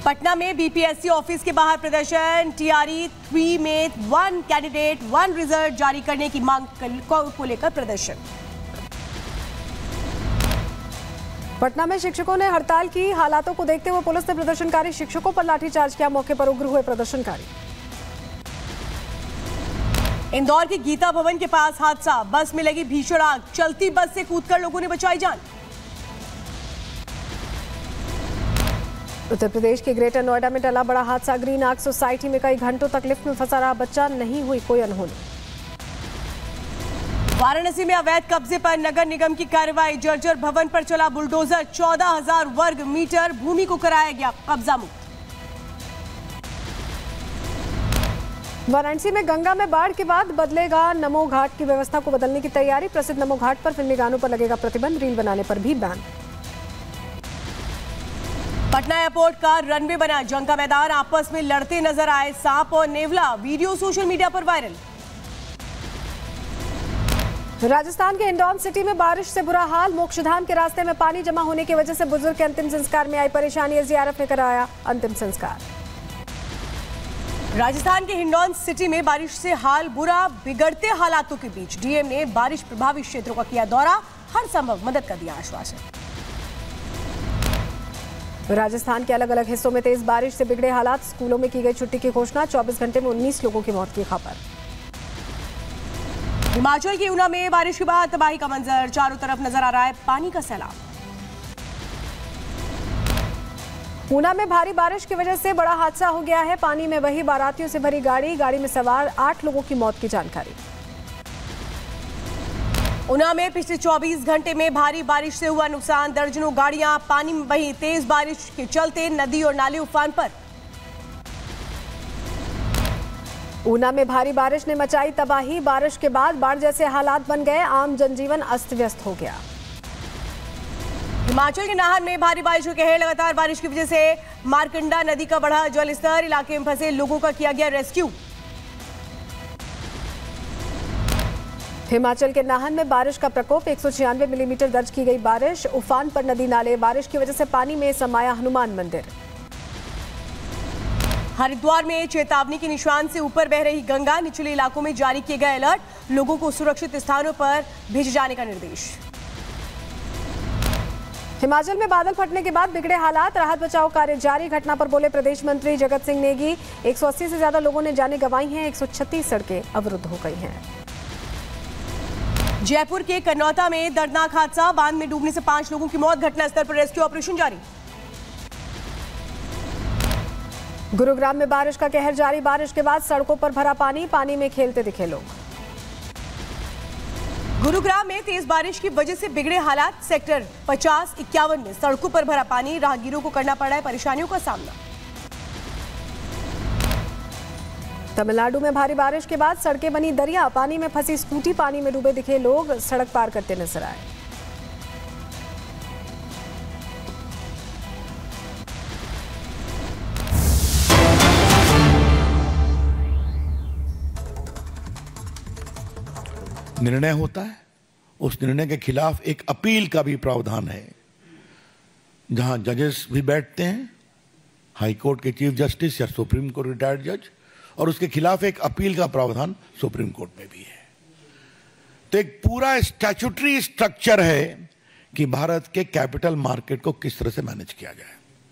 पटना में BPSC office के बाहर प्रदर्शन। टीआरई 3 में 1 कैंडिडेट 1 रिजल्ट जारी करने की मांग को लेकर प्रदर्शन। पटना में शिक्षकों ने हड़ताल की। हालातों को देखते हुए पुलिस ने प्रदर्शनकारी शिक्षकों पर लाठीचार्ज किया। मौके पर उग्र हुए प्रदर्शनकारी। इंदौर के गीता भवन के पास हादसा। बस में लगी भीषण आग। चलती बस से कूदकर लोगों ने बचाई जान। उत्तर प्रदेश के ग्रेटर नोएडा में टला बड़ा हादसा। ग्रीन आर्क सोसाइटी में कई घंटों तक लिफ्ट में फंसा रहा बच्चा। नहीं हुई कोई अनहोनी। वाराणसी में अवैध कब्जे पर नगर निगम की कार्रवाई। जर्जर भवन पर चला बुलडोजर। 14,000 वर्ग मीटर भूमि को कराया गया कब्जा मुक्त। वाराणसी में गंगा में बाढ़ के बाद बदलेगा नमो घाट की व्यवस्था को बदलने की तैयारी। प्रसिद्ध नमो घाट पर फिल्मी गानों पर लगेगा प्रतिबंध। रील बनाने पर भी बैन। पटना एयरपोर्ट का रनवे बना। जंग का मैदान। आपस में लड़ते नजर आए सांप और नेवला। वीडियो सोशल मीडिया पर वायरल। राजस्थान के हिंडौन सिटी में बारिश से बुरा हाल। मोक्षधाम के रास्ते में पानी जमा होने की वजह से बुजुर्ग के अंतिम संस्कार में आई परेशानी। एसडीआरएफ ने कराया अंतिम संस्कार। राजस्थान के हिंडौन सिटी में बारिश से हाल बुरा। बिगड़ते हालातों के बीच डीएम ने बारिश प्रभावित क्षेत्रों का किया दौरा। हर संभव मदद का दिया आश्वासन। राजस्थान के अलग अलग हिस्सों में तेज बारिश से बिगड़े हालात। स्कूलों में की गई छुट्टी की घोषणा। 24 घंटे में 19 लोगों की मौत की खबर। हिमाचल के ऊना में बारिश के बाद तबाही का मंजर। चारों तरफ नजर आ रहा है पानी का सैलाब। ऊना में भारी बारिश की वजह से बड़ा हादसा हो गया है। पानी में बही बारातियों से भरी गाड़ी में सवार 8 लोगों की मौत की जानकारी। ऊना में पिछले 24 घंटे में भारी बारिश से हुआ नुकसान। दर्जनों गाड़ियां पानी में बही। तेज बारिश के चलते नदी और नाले उफान पर। ऊना में भारी बारिश ने मचाई तबाही। बारिश के बाद बाढ़ जैसे हालात बन गए। आम जनजीवन अस्त व्यस्त हो गया। हिमाचल के नाहन में भारी बारिश के कहर। लगातार बारिश की वजह से मारकंडा नदी का बढ़ा जलस्तर। इलाके में फंसे लोगों का किया गया रेस्क्यू। हिमाचल के नाहन में बारिश का प्रकोप। 196 मिलीमीटर दर्ज की गई बारिश। उफान पर नदी नाले। बारिश की वजह से पानी में समाया हनुमान मंदिर। हरिद्वार में चेतावनी के निशान से ऊपर बह रही गंगा। निचले इलाकों में जारी किए गए अलर्ट। लोगों को सुरक्षित स्थानों पर भेजे जाने का निर्देश। हिमाचल में बादल फटने के बाद बिगड़े हालात। राहत बचाव कार्य जारी। घटना पर बोले प्रदेश मंत्री जगत सिंह नेगी। 180 से ज्यादा लोगों ने जानें गंवाई हैं। 136 सड़कें अवरुद्ध हो गई हैं। जयपुर के कन्नौता में दर्दनाक हादसा। बांध में डूबने से 5 लोगों की मौत। घटनास्थल पर रेस्क्यू ऑपरेशन जारी। गुरुग्राम में बारिश का कहर जारी। बारिश के बाद सड़कों पर भरा पानी। पानी में खेलते दिखे लोग। गुरुग्राम में तेज बारिश की वजह से बिगड़े हालात। सेक्टर 50-51 में सड़कों पर भरा पानी। राहगीरों को करना पड़ा है परेशानियों का सामना। तमिलनाडु में भारी बारिश के बाद सड़कें बनी दरिया। पानी में फंसी स्कूटी। पानी में डूबे दिखे लोग। सड़क पार करते नजर आए। निर्णय होता है, उस निर्णय के खिलाफ एक अपील का भी प्रावधान है, जहां जजेस भी बैठते हैं, हाई कोर्ट के चीफ जस्टिस या सुप्रीम कोर्ट रिटायर्ड जज, और उसके खिलाफ एक अपील का प्रावधान सुप्रीम कोर्ट में भी है। तो एक पूरा स्टैट्यूटरी स्ट्रक्चर है कि भारत के कैपिटल मार्केट को किस तरह से मैनेज किया जाए।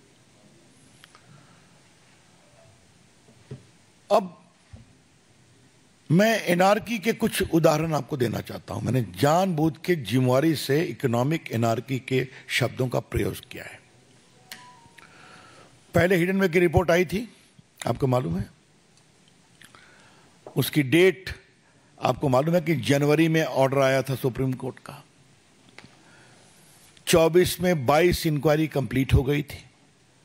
अब मैं एनार्की के कुछ उदाहरण आपको देना चाहता हूं। मैंने जानबूझ के जिम्मेवारी से इकोनॉमिक एनार्की के शब्दों का प्रयोग किया है। पहले हिडनबर्ग की रिपोर्ट आई थी, आपको मालूम है। उसकी डेट आपको मालूम है कि जनवरी में ऑर्डर आया था सुप्रीम कोर्ट का। 24 में 22 इंक्वायरी कंप्लीट हो गई थी।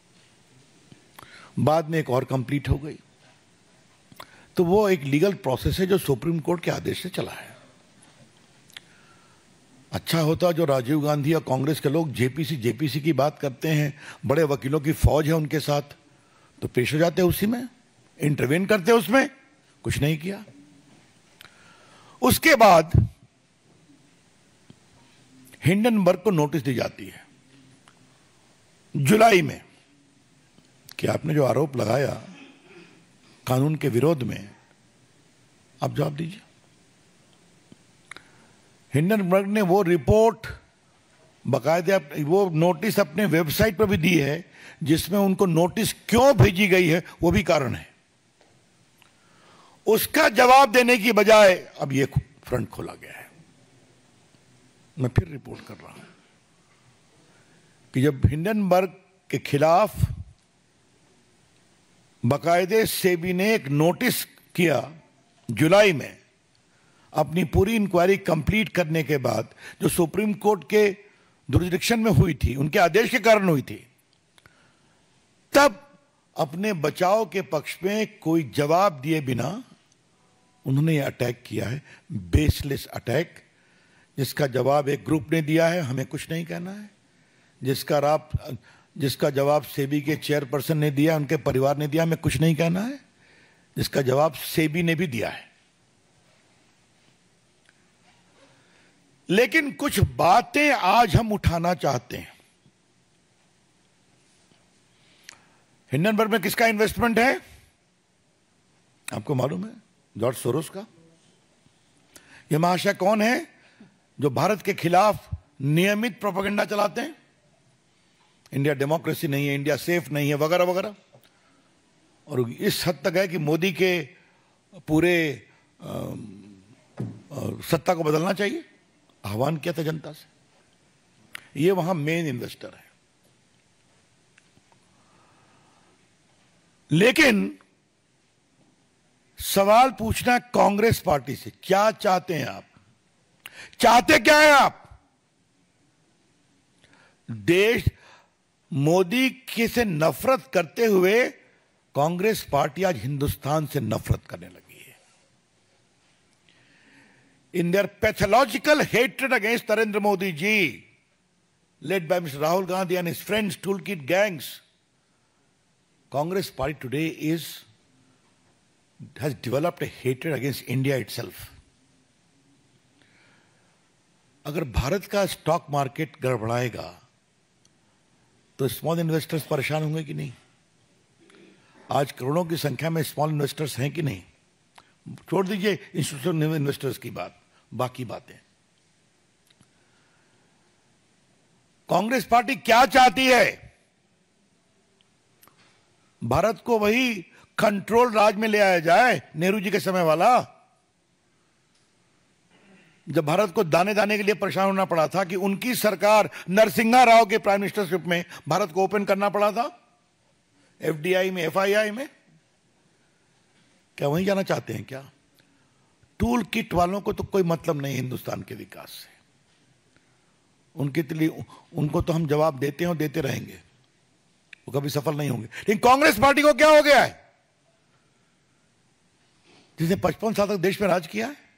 बाद में एक और कंप्लीट हो गई। तो वो एक लीगल प्रोसेस है जो सुप्रीम कोर्ट के आदेश से चला है। अच्छा होता जो राजीव गांधी और कांग्रेस के लोग जेपीसी की बात करते हैं, बड़े वकीलों की फौज है उनके साथ, तो पेश हो जाते उसी में, इंटरवेन करते उसमें। कुछ नहीं किया। उसके बाद हिंडनबर्ग को नोटिस दी जाती है जुलाई में कि आपने जो आरोप लगाया कानून के विरोध में, आप जवाब दीजिए। हिंडनबर्ग ने वो रिपोर्ट बाकायदे वो नोटिस अपने वेबसाइट पर भी दी है, जिसमें उनको नोटिस क्यों भेजी गई है वो भी कारण है। उसका जवाब देने की बजाय अब ये फ्रंट खोला गया है। मैं फिर रिपोर्ट कर रहा हूं कि जब हिंडनबर्ग के खिलाफ बाकायदे सेबी ने एक नोटिस किया जुलाई में, अपनी पूरी इंक्वायरी कंप्लीट करने के बाद, जो सुप्रीम कोर्ट के जुरिसडिक्शन में हुई थी, उनके आदेश के कारण हुई थी, तब अपने बचाव के पक्ष में कोई जवाब दिए बिना उन्होंने ये अटैक किया है, बेसलेस अटैक, जिसका जवाब एक ग्रुप ने दिया है, हमें कुछ नहीं कहना है। जिसका जवाब सेबी के चेयरपर्सन ने दिया, उनके परिवार ने दिया, हमें कुछ नहीं कहना है। जिसका जवाब सेबी ने भी दिया है। लेकिन कुछ बातें आज हम उठाना चाहते हैं। हिंडनबर्ग में किसका इन्वेस्टमेंट है आपको मालूम है? जॉर्ज सोरोस का। यह महाशय कौन है जो भारत के खिलाफ नियमित प्रोपेगेंडा चलाते हैं? इंडिया डेमोक्रेसी नहीं है, इंडिया सेफ नहीं है, वगैरह वगैरह। और इस हद तक है कि मोदी के पूरे सत्ता को बदलना चाहिए, आह्वान किया था जनता से। ये वहां मेन इन्वेस्टर है। लेकिन सवाल पूछना कांग्रेस पार्टी से, क्या चाहते हैं आप? चाहते क्या है आप? देश मोदी की से नफरत करते हुए कांग्रेस पार्टी आज हिंदुस्तान से नफरत करने लगी है। In there pathological hatred against Narendra Modi ji, led by Mr. Rahul Gandhi and his friends, toolkit gangs, Congress party today has developed a hatred against India itself. अगर भारत का स्टॉक मार्केट गड़बड़ाएगा तो स्मॉल इन्वेस्टर्स परेशान होंगे कि नहीं? आज करोड़ों की संख्या में स्मॉल इन्वेस्टर्स हैं कि नहीं? छोड़ दीजिए इंस्टीट्यूशनल इन्वेस्टर्स की बात, बाकी बातें। कांग्रेस पार्टी क्या चाहती है? भारत को वही कंट्रोल राज में ले आया जाए, नेहरू जी के समय वाला, जब भारत को दाने दाने के लिए परेशान होना पड़ा था कि उनकी सरकार नरसिम्हा राव के प्राइम मिनिस्टरशिप में भारत को ओपन करना पड़ा था, एफडीआई में, एफआईआई में। क्या वहीं जाना चाहते हैं क्या? टूल किट वालों को तो कोई मतलब नहीं हिंदुस्तान के विकास से। उनके लिए उनको तो हम जवाब देते हैं और देते रहेंगे, वो कभी सफल नहीं होंगे। लेकिन कांग्रेस पार्टी को क्या हो गया है, जिसने 55 साल तक देश में राज किया है?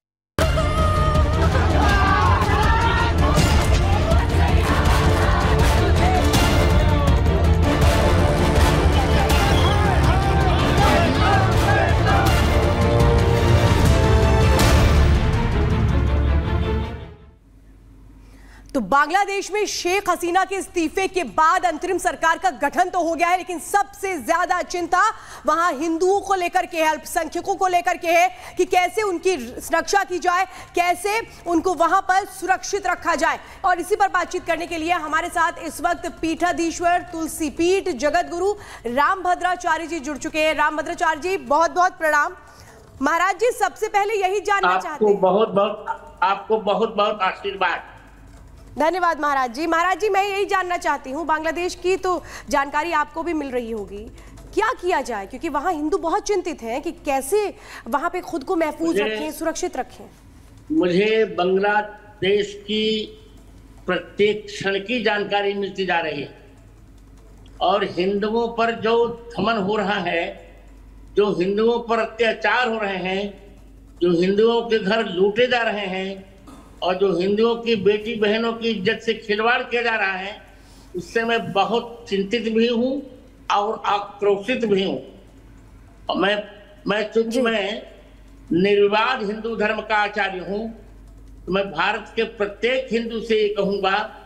तो बांग्लादेश में शेख हसीना के इस्तीफे के बाद अंतरिम सरकार का गठन तो हो गया है, लेकिन सबसे ज्यादा चिंता वहां हिंदुओं को लेकर के है, अल्पसंख्यकों को लेकर के है कि कैसे उनकी रक्षा की जाए, कैसे उनको वहां पर सुरक्षित रखा जाए। और इसी पर बातचीत करने के लिए हमारे साथ इस वक्त पीठाधीश्वर तुलसीपीठ जगत गुरु रामभद्राचार्य जी जुड़ चुके हैं। रामभद्राचार्य जी, बहुत बहुत प्रणाम। महाराज जी, सबसे पहले यही जानना चाहते हैं। आपको बहुत बहुत आशीर्वाद। धन्यवाद महाराज जी। महाराज जी, मैं यही जानना चाहती हूँ, बांग्लादेश की तो जानकारी आपको भी मिल रही होगी, क्या किया जाए, क्योंकि वहाँ हिंदू बहुत चिंतित हैं कि कैसे वहाँ पे खुद को महफूज रखें, सुरक्षित रखें। मुझे बांग्लादेश की प्रत्येक क्षण की जानकारी मिलती जा रही है और हिंदुओं पर जो दमन हो रहा है, जो हिंदुओं पर अत्याचार हो रहे हैं, जो हिंदुओं के घर लूटे जा रहे हैं और जो हिंदुओं की बेटी बहनों की इज्जत से खिलवाड़ किया जा रहा है, उससे मैं बहुत चिंतित भी हूँ और आक्रोशित भी हूँ। और मैं चूंकि मैं निर्विवाद हिंदू धर्म का आचार्य हूँ, तो मैं भारत के प्रत्येक हिंदू से ये कहूँगा